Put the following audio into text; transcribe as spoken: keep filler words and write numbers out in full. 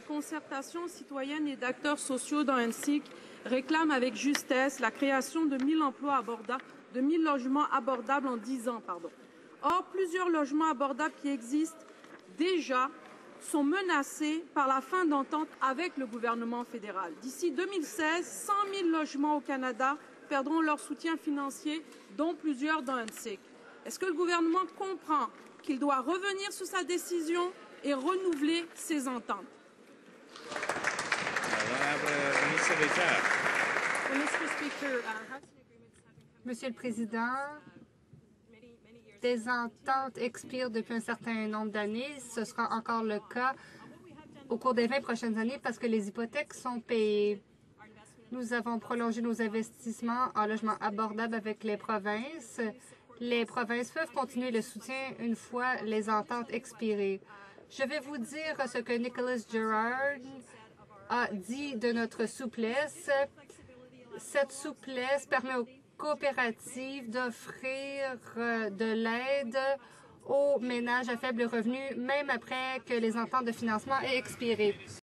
concertation citoyenne et d'acteurs sociaux dans N S I C réclament avec justesse la création de mille emplois abordables, de mille logements abordables en dix ans. Pardon. Or, plusieurs logements abordables qui existent déjà sont menacés par la fin d'entente avec le gouvernement fédéral. D'ici deux mille seize, cent mille logements au Canada perdront leur soutien financier, dont plusieurs dans N S I C. Est-ce que le gouvernement comprend qu'il doit revenir sur sa décision et renouveler ses ententes? Monsieur le Président, des ententes expirent depuis un certain nombre d'années. Ce sera encore le cas au cours des vingt prochaines années parce que les hypothèques sont payées. Nous avons prolongé nos investissements en logement abordable avec les provinces. Les provinces peuvent continuer le soutien une fois les ententes expirées. Je vais vous dire ce que Nicholas Girard a dit de notre souplesse. Cette souplesse permet aux coopératives d'offrir de l'aide aux ménages à faible revenu, même après que les ententes de financement aient expiré.